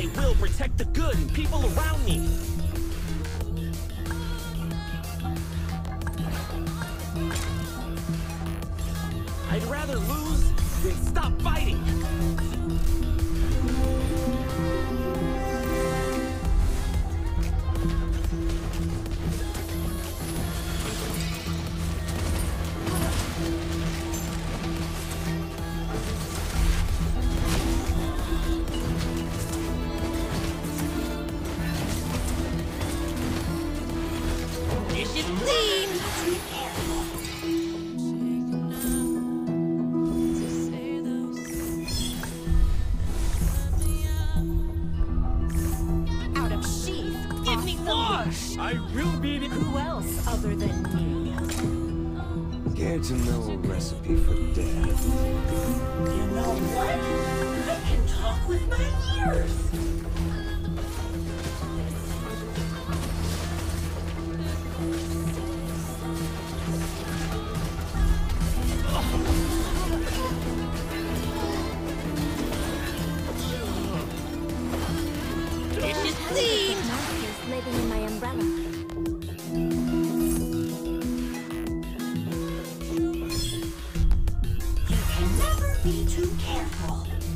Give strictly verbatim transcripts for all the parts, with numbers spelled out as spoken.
will protect the good and people around me. I'd rather lose than stop fighting. I will be the... Who else other than me? Care to know a recipe for death? You know what? I can talk with my ears. Living in my umbrella. You can never be too careful.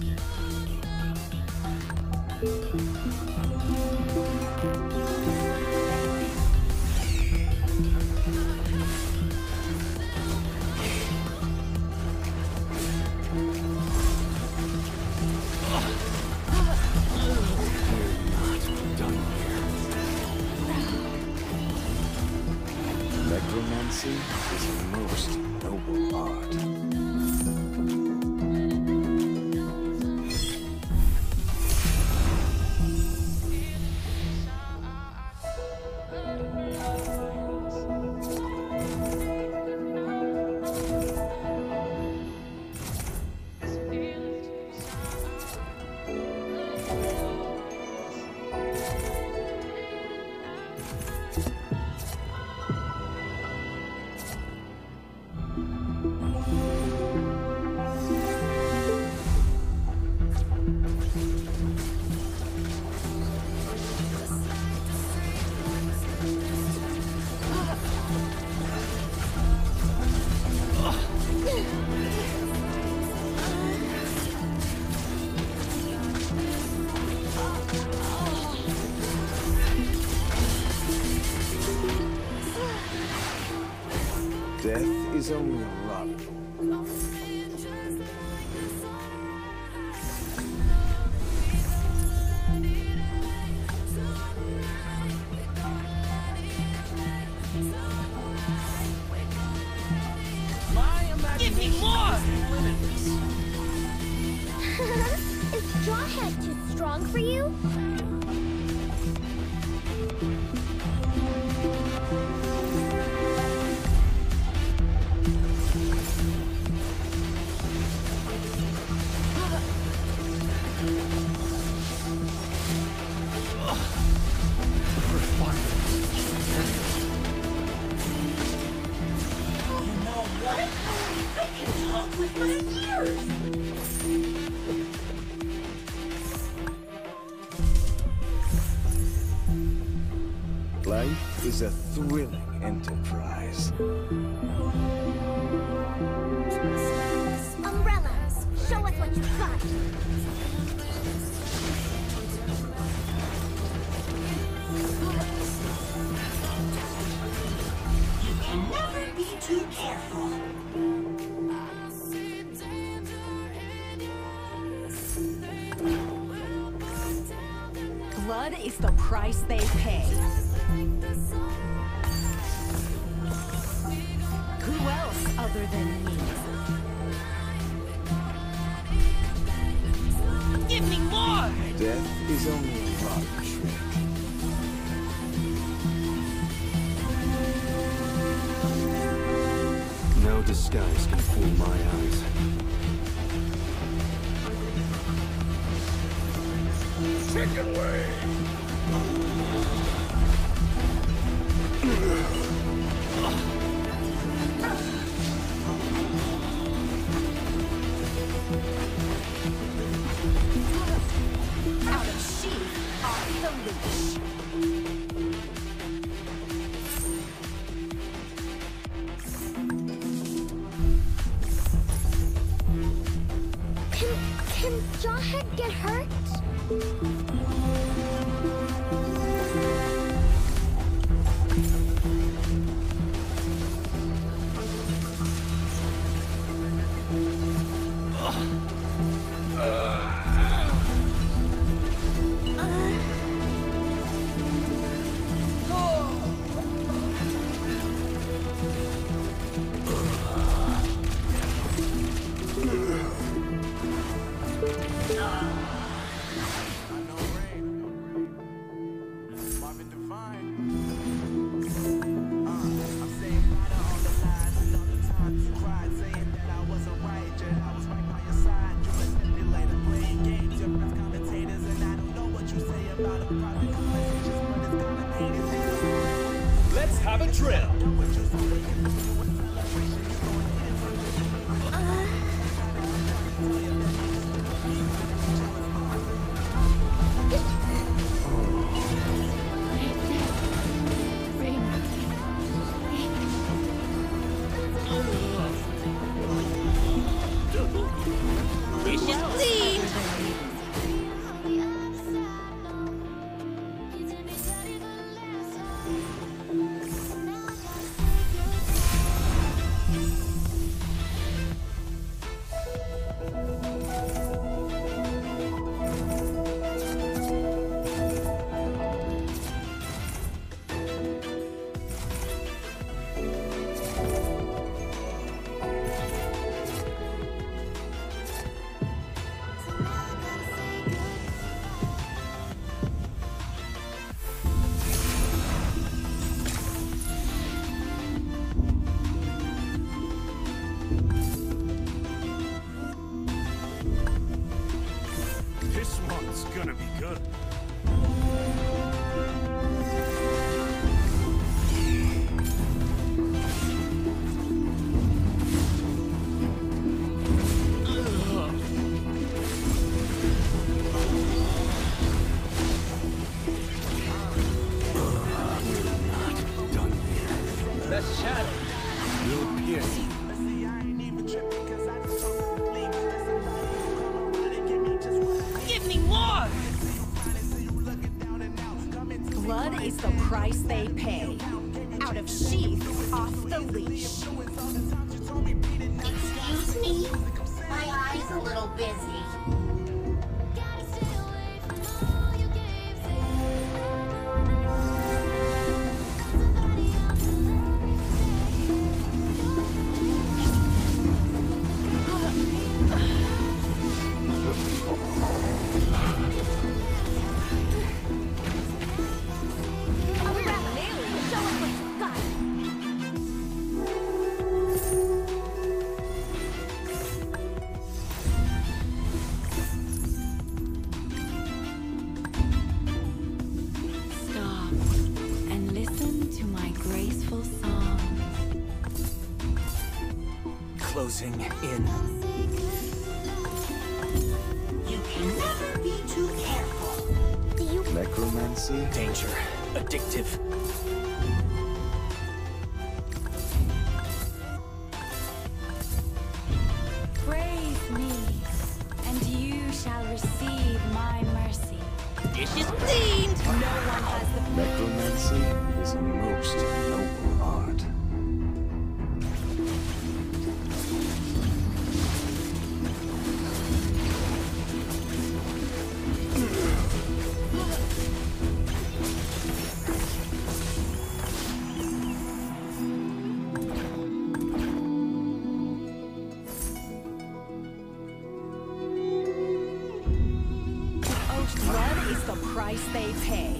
Necromancy is a most noble art. Death is only a run. Give me more! Is Jawhead too strong for you? With my ears. Life is a thrilling enterprise. Umbrella, show us what you've got. You can never be too careful. Blood is the price they pay. Who else other than me? Give me more! Death is only a rock trick. No disguise can fool my eyes. Chicken way! Out of sheath. Can, can Jawhead get hurt? Let's have a drill. This one's gonna be good. Let's chat. You'll pierce. Give me more! Blood is the price they pay. Out of sheath, off the leash. Excuse me? My eye's a little busy. Stop and listen to my graceful song. Closing in. You can never be too careful. Do you Necromancy? Danger. Addictive. Praise me, and you shall receive my mercy. Dish is cleaned! No one has the Necromancy is a most noble art. blood is the price they pay.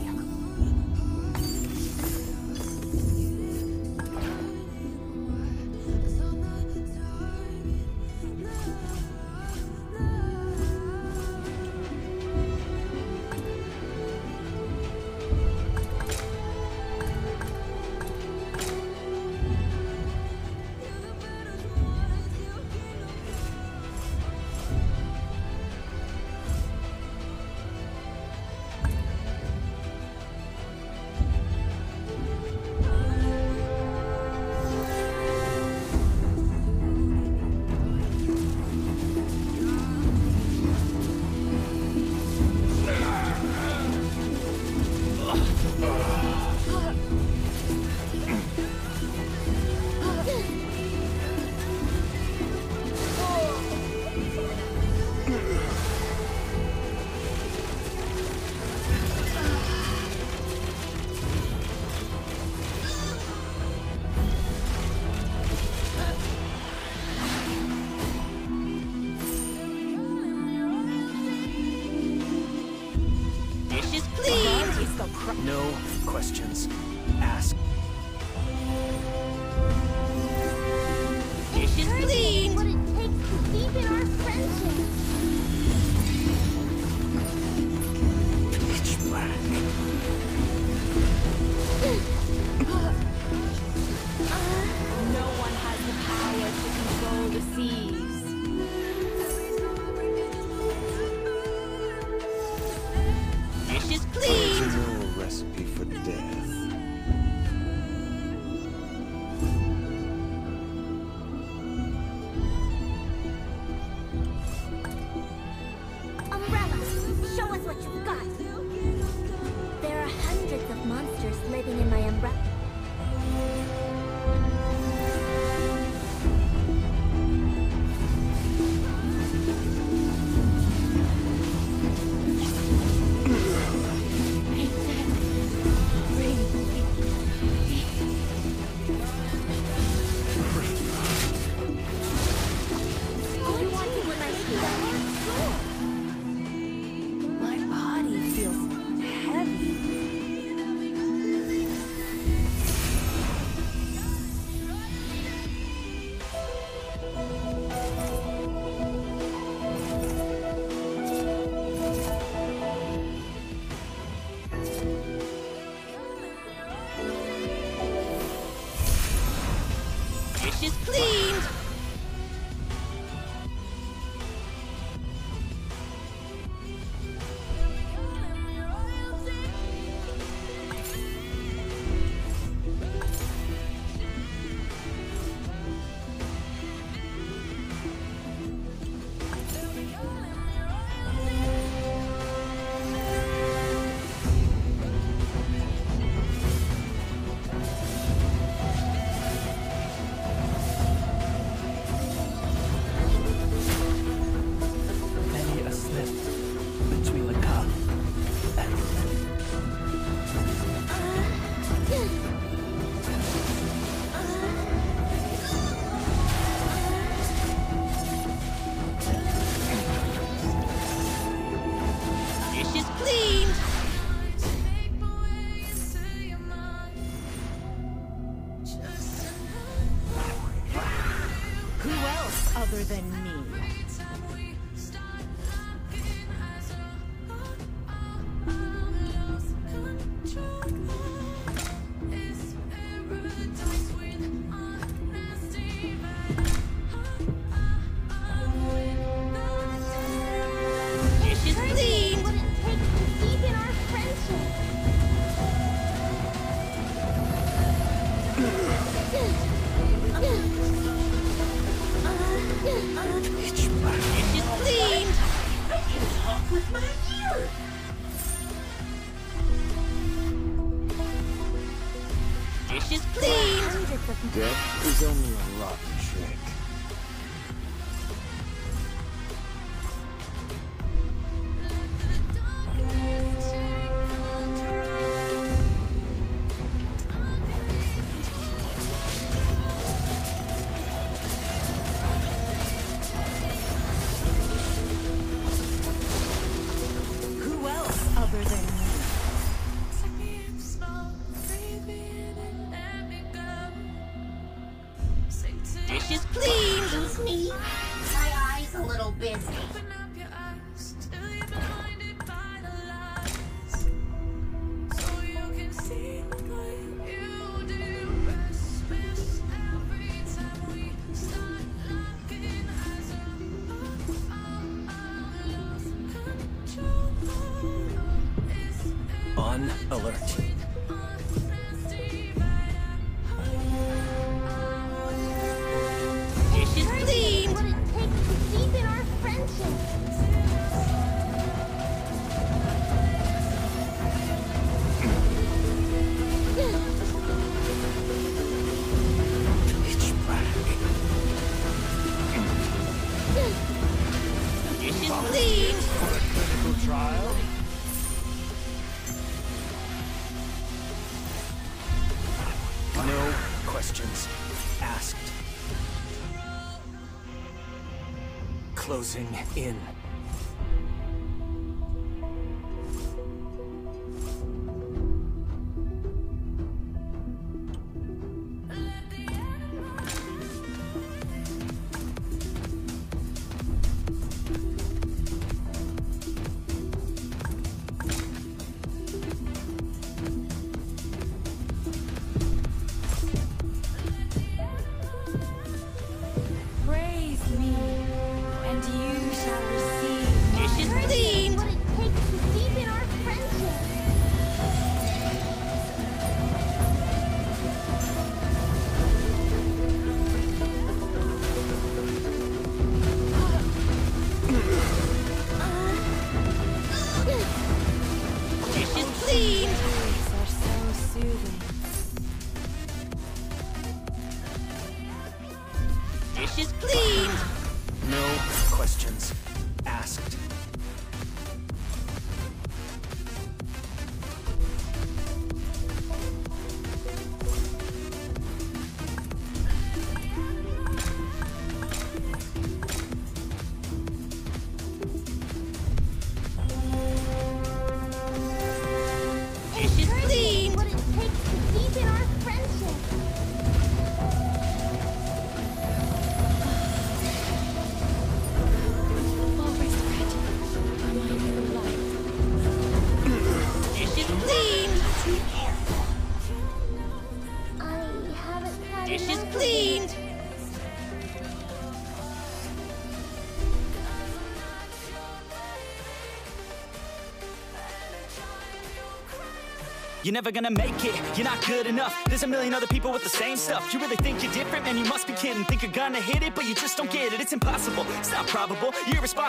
questions asked. Dishes cleaned. What it takes to deepen our friendship. Pitch black. No one has the power to control the seas. Dishes cleaned. Original recipe for death. Umbrella, show us what you've got. There are hundreds of monsters living in my umbrella. Oh, you want to get my feet? My body feels heavy. Dishes cleaned. Many a slip between the cup and the lip. Dishes cleaned. Who else other than me? Dishes cleaned. What it takes to deepen our friendship. Pitch black. Dishes cleaned. I can talk with my ear. Dishes cleaned. Hundreds of Death is only a rotten trick. Who else other than me? Dishes cleaned. Excuse me. My eye's a little busy. On alert. Dishes cleaned. what it takes to deepen our friendship. Pitch black. Dishes cleaned. For a clinical trial. No questions asked. Closing in. you're never gonna make it. You're not good enough, there's a million other people with the same stuff. You really think you're different? Man, you must be kidding. Think you're gonna hit it, but you just don't get it. It's impossible, it's not probable, you're irresponsible.